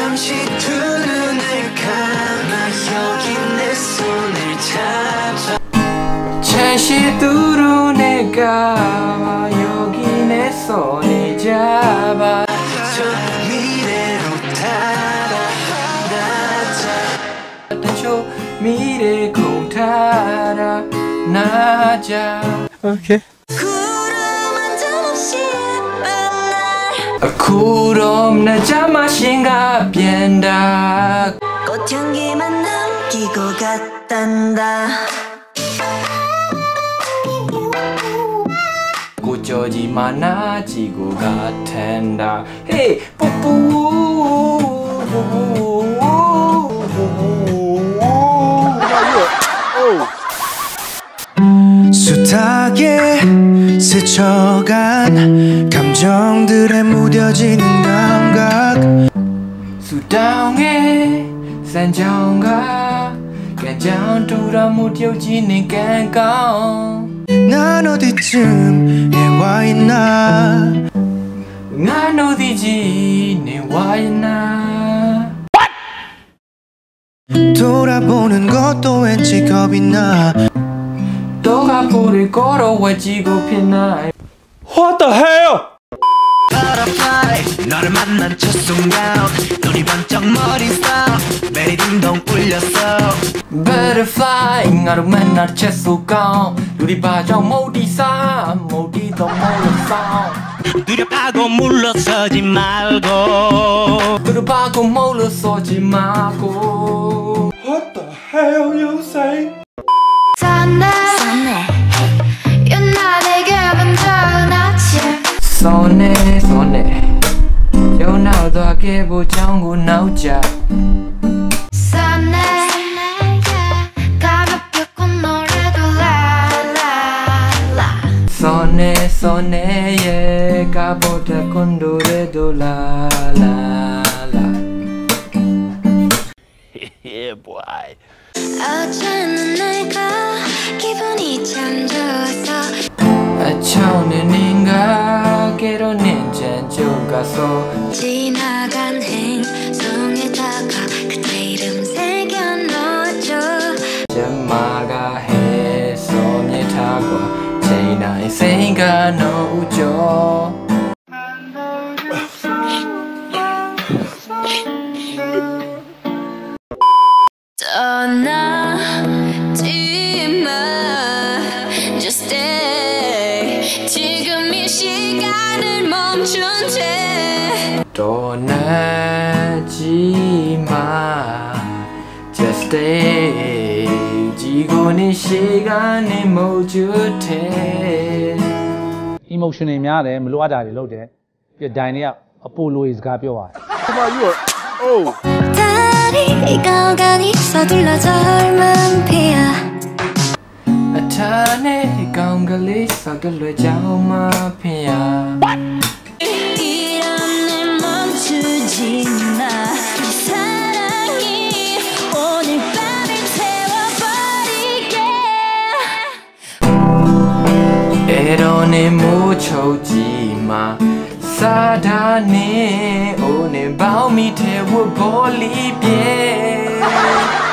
잠시 두 눈을 감아 여기 내 손을 잡아 잠시 두 눈을 감아 여기 내 손을 잡아 저 미래로 달아나자 저 미래 공타라 나자 오케이 구름 내 자마신가 변다 꽃향기만 남기고 갔단다 꽃저지 많아지고 같단다 헤이 뽀뽀 숱하게 스쳐간 감정들에 무뎌지는 감각 수다웅의 산정각 간장 돌아 무뎌지는 감각 난 어디쯤 와 있나 난 어디지 와 있나 돌아보는 것도 왠지 겁이 나 너가 불을 걸어 외치고 피나 What the hell? Butterfly 너를 만난 첫 순간 눈이 번쩍 머리 속 베리 딩동 울렸어 Butterfly 너를 만난 첫 순간 눈이 번쩍 머리 속 머리도 몰랐어 두렵하고 물러서지 말고 두렵하고 물러서지 말고 What the hell you say? 손에 전화도 보장구 나오자 가볍게 꽃노래도 라라라 손에 가보다 꽃노래도 라라라 Yeah boy 어제는 내가 기분이 참 좋았어 처음에는가 괴로운 잔쪽 가서 지나간 행성에다가 그대 이름 새겨넣어줘 점마가 해섬에 타고 제 나의 생각 넣어줘 떠나지 마 Just stay 지금 이 시간을 멈춘 채 떠나지 마 Just stay 지금 이 시간을 멈춘 채 emotion တွေများတယ်မလိုအပ်တာတွေလုပ်တယ်ပြီးဒိုင်တွေကအပိုလိုစကားပြောပါတယ် 달이 익어가니 서둘러 젊은 피야 아타네 강갈리 서둘러 자오마 피야 이런 내 멈추지 마 이 사랑이 오늘 밤을 태워버리게 에러네 묻혀지 마 사단에 오늘 밤이 태워버리게